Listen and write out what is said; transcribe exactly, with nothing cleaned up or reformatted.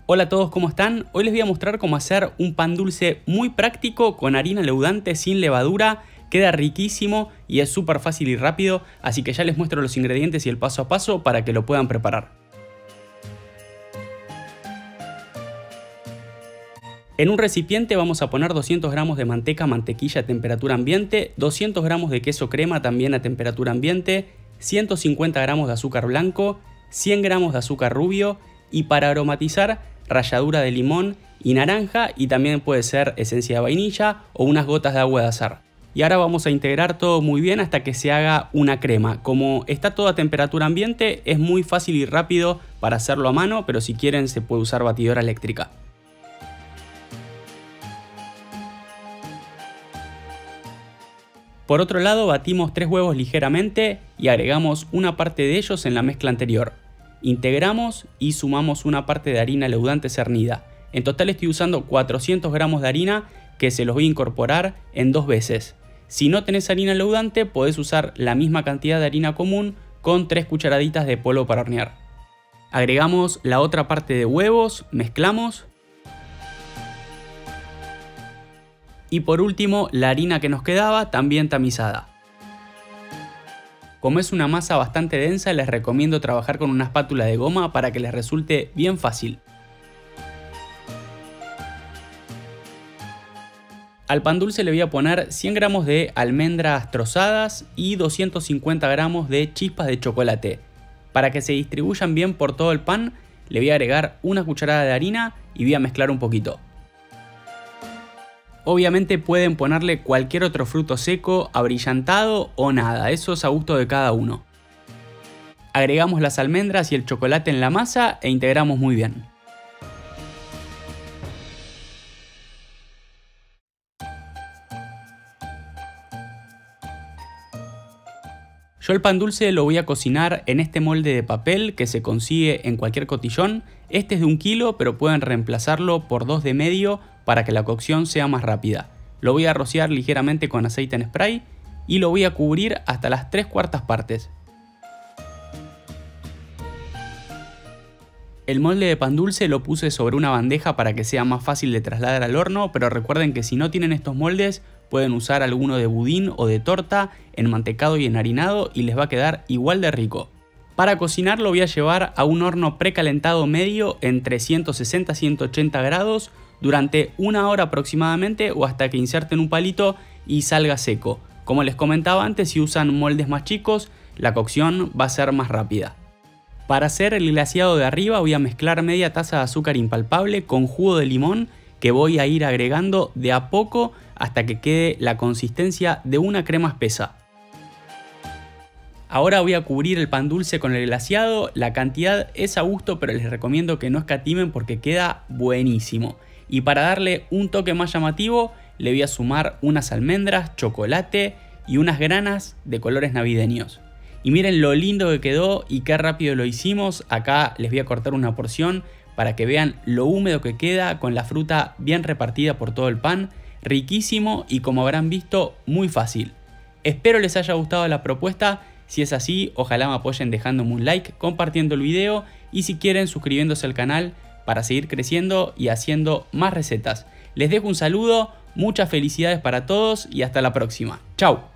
Hola a todos, ¿cómo están? Hoy les voy a mostrar cómo hacer un pan dulce muy práctico con harina leudante sin levadura. Queda riquísimo y es súper fácil y rápido, así que ya les muestro los ingredientes y el paso a paso para que lo puedan preparar. En un recipiente vamos a poner doscientos gramos de manteca, mantequilla a temperatura ambiente, doscientos gramos de queso crema también a temperatura ambiente, ciento cincuenta gramos de azúcar blanco, cien gramos de azúcar rubio y para aromatizar ralladura de limón y naranja, y también puede ser esencia de vainilla o unas gotas de agua de azahar. Y ahora vamos a integrar todo muy bien hasta que se haga una crema. Como está todo a temperatura ambiente es muy fácil y rápido para hacerlo a mano, pero si quieren se puede usar batidora eléctrica. Por otro lado, batimos tres huevos ligeramente y agregamos una parte de ellos en la mezcla anterior. Integramos y sumamos una parte de harina leudante cernida. En total estoy usando cuatrocientos gramos de harina que se los voy a incorporar en dos veces. Si no tenés harina leudante, podés usar la misma cantidad de harina común con tres cucharaditas de polvo para hornear. Agregamos la otra parte de huevos, mezclamos. Y por último, la harina que nos quedaba también tamizada. Como es una masa bastante densa, les recomiendo trabajar con una espátula de goma para que les resulte bien fácil. Al pan dulce le voy a poner cien gramos de almendras trozadas y doscientos cincuenta gramos de chispas de chocolate. Para que se distribuyan bien por todo el pan, le voy a agregar una cucharada de harina y voy a mezclar un poquito. Obviamente pueden ponerle cualquier otro fruto seco, abrillantado o nada, eso es a gusto de cada uno. Agregamos las almendras y el chocolate en la masa e integramos muy bien. Yo el pan dulce lo voy a cocinar en este molde de papel que se consigue en cualquier cotillón. Este es de un kilo, pero pueden reemplazarlo por dos de medio para que la cocción sea más rápida. Lo voy a rociar ligeramente con aceite en spray y lo voy a cubrir hasta las tres cuartas partes. El molde de pan dulce lo puse sobre una bandeja para que sea más fácil de trasladar al horno, pero recuerden que si no tienen estos moldes pueden usar alguno de budín o de torta, enmantecado y enharinado, y les va a quedar igual de rico. Para cocinar lo voy a llevar a un horno precalentado medio entre ciento sesenta a ciento ochenta grados durante una hora aproximadamente o hasta que inserten un palito y salga seco. Como les comentaba antes, si usan moldes más chicos, la cocción va a ser más rápida. Para hacer el glaseado de arriba voy a mezclar media taza de azúcar impalpable con jugo de limón que voy a ir agregando de a poco hasta que quede la consistencia de una crema espesa. Ahora voy a cubrir el pan dulce con el glaseado. La cantidad es a gusto, pero les recomiendo que no escatimen porque queda buenísimo. Y para darle un toque más llamativo, le voy a sumar unas almendras, chocolate y unas granas de colores navideños. Y miren lo lindo que quedó y qué rápido lo hicimos. Acá les voy a cortar una porción para que vean lo húmedo que queda con la fruta bien repartida por todo el pan. Riquísimo y, como habrán visto, muy fácil. Espero les haya gustado la propuesta. Si es así, ojalá me apoyen dejándome un like, compartiendo el video y si quieren suscribiéndose al canal para seguir creciendo y haciendo más recetas. Les dejo un saludo, muchas felicidades para todos y hasta la próxima. Chau.